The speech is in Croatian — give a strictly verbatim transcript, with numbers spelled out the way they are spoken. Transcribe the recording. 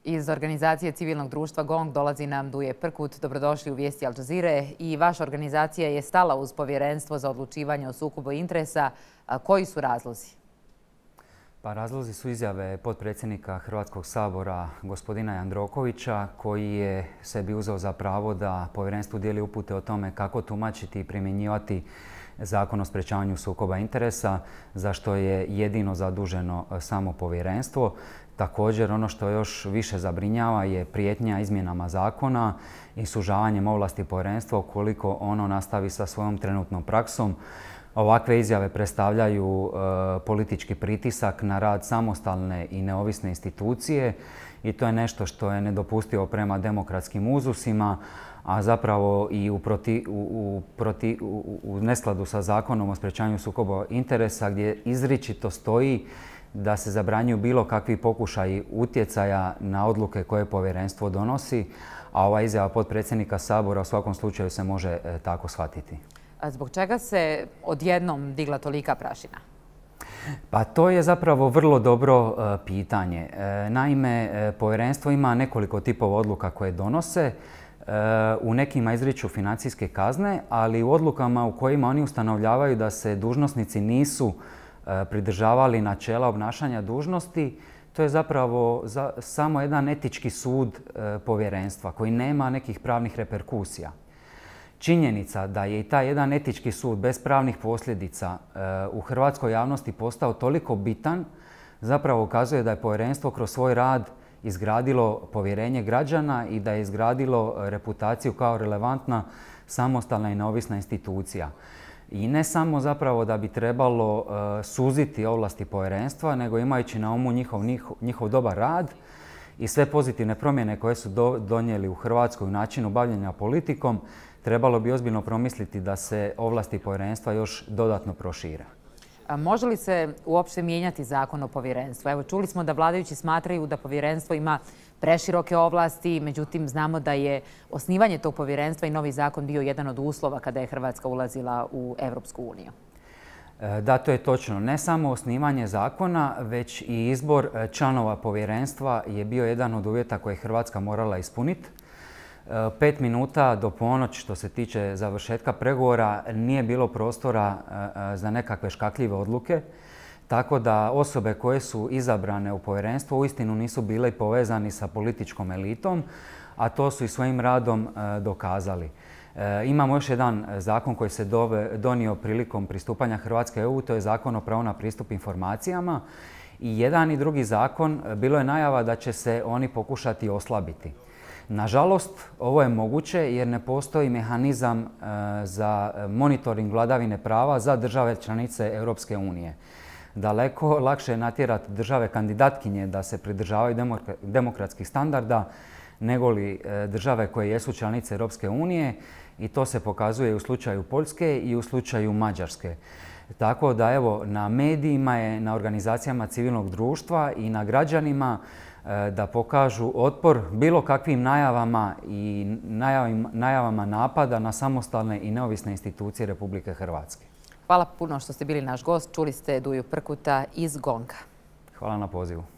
Iz organizacije civilnog društva GONG dolazi nam Duje Prkut. Dobrodošli u Vijesti Al Jazeere. I vaša organizacija je stala uz Povjerenstvo za odlučivanje o sukobu interesa. Koji su razlozi? Pa razlozi su izjave potpredsjednika Hrvatskog sabora gospodina Jandrokovića, koji je sebi uzeo za pravo da povjerenstvu dijeli upute o tome kako tumačiti i primjenjivati Zakon o sprečavanju sukoba interesa, za što je jedino zaduženo samo povjerenstvo. Također, ono što još više zabrinjava je prijetnja izmjenama zakona i sužavanjem ovlasti povjerenstva ukoliko ono nastavi sa svojom trenutnom praksom. Ovakve izjave predstavljaju e, politički pritisak na rad samostalne i neovisne institucije i to je nešto što je nedopustivo prema demokratskim uzusima, a zapravo i u, proti, u, u, proti, u, u neskladu sa Zakonom o sprečavanju sukoba interesa, gdje izričito stoji da se zabranjuju bilo kakvi pokušaji utjecaja na odluke koje povjerenstvo donosi, a ova izjava potpredsjednika Sabora u svakom slučaju se može e, tako shvatiti. A zbog čega se odjednom digla tolika prašina? Pa to je zapravo vrlo dobro e, pitanje. E, naime, e, povjerenstvo ima nekoliko tipova odluka koje donose. E, u nekima izriču financijske kazne, ali u odlukama u kojima oni ustanovljavaju da se dužnosnici nisu e, pridržavali načela obnašanja dužnosti, to je zapravo za, samo jedan etički sud e, povjerenstva koji nema nekih pravnih reperkusija. Činjenica da je i taj jedan etički sud bez pravnih posljedica u hrvatskoj javnosti postao toliko bitan, zapravo ukazuje da je povjerenstvo kroz svoj rad izgradilo povjerenje građana i da je izgradilo reputaciju kao relevantna, samostalna i neovisna institucija. I ne samo zapravo da bi trebalo suziti ovlasti povjerenstva, nego imajući na umu njihov, njihov dobar rad i sve pozitivne promjene koje su do, donijeli u Hrvatskoj u načinu bavljenja politikom, trebalo bi ozbiljno promisliti da se ovlasti povjerenstva još dodatno prošire. A može li se uopšte mijenjati zakon o povjerenstvu? Evo, čuli smo da vladajući smatraju da povjerenstvo ima preširoke ovlasti, međutim znamo da je osnivanje tog povjerenstva i novi zakon bio jedan od uslova kada je Hrvatska ulazila u Europsku uniju. Da, to je točno. Ne samo osnivanje zakona, već i izbor članova povjerenstva je bio jedan od uvjeta koje je Hrvatska morala ispuniti. Pet minuta do ponoć što se tiče završetka pregovora nije bilo prostora za nekakve škakljive odluke, tako da osobe koje su izabrane u povjerenstvo uistinu nisu bile povezani sa političkom elitom, a to su i svojim radom dokazali. Imamo još jedan zakon koji se donio prilikom pristupanja Hrvatske E U, to je Zakon o pravu na pristup informacijama. I jedan i drugi zakon bilo je najava da će se oni pokušati oslabiti. Nažalost, ovo je moguće jer ne postoji mehanizam za monitoring vladavine prava za države članice Europske unije. Daleko lakše je natjerati države kandidatkinje da se pridržavaju demokratskih standarda nego li države koje jesu članice Europske unije i to se pokazuje u slučaju Poljske i u slučaju Mađarske. Tako da evo, na medijima je, na organizacijama civilnog društva i na građanima da pokažu otpor bilo kakvim najavama i najavama napada na samostalne i neovisne institucije Republike Hrvatske. Hvala puno što ste bili naš gost. Čuli ste Duju Prkuta iz GONG-a. Hvala na pozivu.